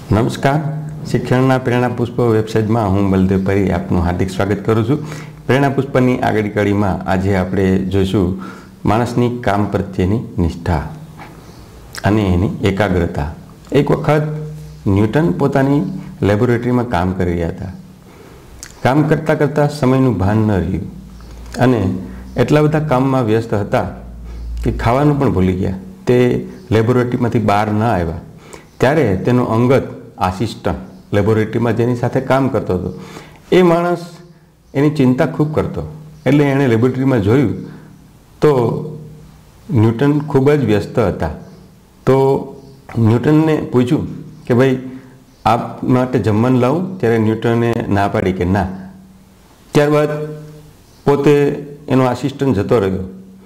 नमस्कार। शिक्षणना प्रेरणा पुष्प वेबसाइट में हूँ बलदेव परी आपનું हार्दिक स्वागत करूँ छूँ। प्रेरणा पुष्पनी आगळी कड़ीमां आजे आपणे जोईशुं माणसनी काम प्रत्येनी निष्ठा अने एनी एकाग्रता। एक वखत न्यूटन पोतानी लेबोरेटरी में काम करी रह्या हता। काम करता करता समयनुं भान न रह्युं अने एटला बधा काममां व्यस्त हता कि खावानुं पण भूली गया। ते लेबोरेटरीमांथी बहार न आव्या त्यारे तेनो अंगत आसिस्टंट लेबोरेटरी में जेनी साथे काम करतो हतो ए माणस एनी चिंता खूब करतो। एटले एणे लेबोरेटरी में जोयुं तो न्यूटन खूब ज व्यस्त हता। तो न्यूटन ने पूछ्યું कि भाई आप माटे जमवानुं लावुं? त्यारे न्यूटने ना पाड़ी कि ना। त्यारबाद पोते एनो आसिस्टंट जतो रह्यो।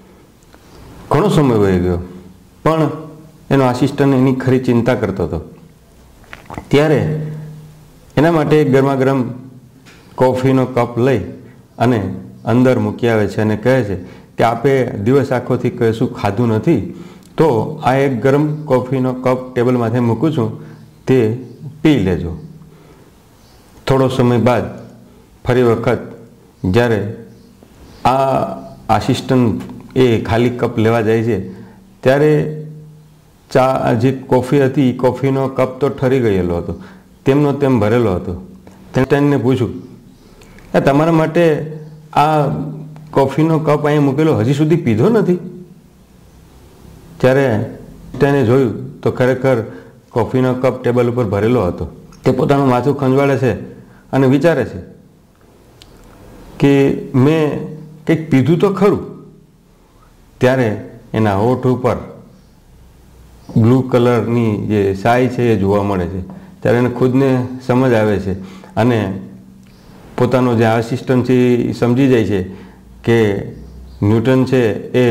घणो समय वही गयो पण एनो आसिस्टंट एनी खरी चिंता करतो हतो। त्यारे एना माटे गरमा गरम कॉफीनो कप लई अने अंदर मूकी आवे छे अने कहे छे कि आपे दिवस आखोथी कशुं खाधुं नथी तो आ एक गरम कॉफीनो कप टेबल माथे मूकું છું ते पी लेजो। थोड़ो समय बाद फरी वखत ज्यारे आ आसिस्टंट ए खाली कप लेवा जाय छे त्यारे चा जे कॉफी हती कॉफीनो कप तो ठरी गयेलो हतो, तेमनो तेम भरेलो हतो। तेने पूछ्યું કે તમારા માટે આ कॉफीनो कप અહીં મૂકેલો હજી સુધી પીધો નથી? ત્યારે તેને જોયું તો ખરેખર कॉफीनो कप टेबल पर भरेलो हतो। તે પોતાનું માથું ખંજવાળે છે અને વિચારે છે કે મેં કંઈક પીધું તો ખરું। ત્યારે એના હોઠ ઉપર ब्लू कलरनी जे साई है ये जोवा मळे छे। त्यारे एने खुदने समझ आवे छे अने पोतानो जे आसिस्टंट छे समझी जाय छे के न्यूटन छे ए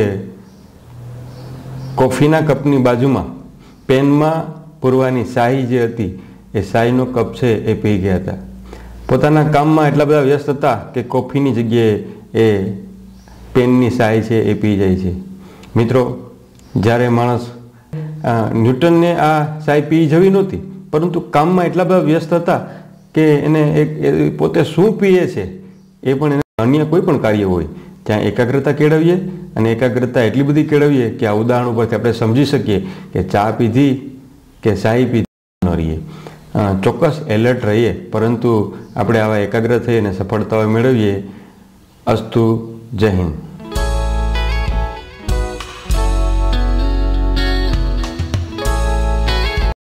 कॉफीना कपनी बाजुमां पेनमां पूरवानी शाही जे हती ए शाहीनो कप छे ए पी गया हता। पोताना काममां एटला बधा व्यस्त हता के कॉफीनी जग्याए ए पेननी शाही छे ए पी जाय छे। मित्रों, ज्यारे माणस न्यूटन ने आ चाय पी जवी नहोती परंतु काम में एटला बधा व्यस्त था कि एने एक पोते शुं पीए छे ए पण अन्य कोई पण कार्य होय त्यां एकाग्रता केळवीए अने एकाग्रता एटली बधी केळवीए कि आ उदाहरण परथी आपणे समजी सकीए कि चा पीधी कि चाय पीधी न रहीए। चोक्कस एलर्ट रहीए परंतु आपणे आवा एकाग्र थईने सफलता मेळवीए। अस्तु। जय हिंद।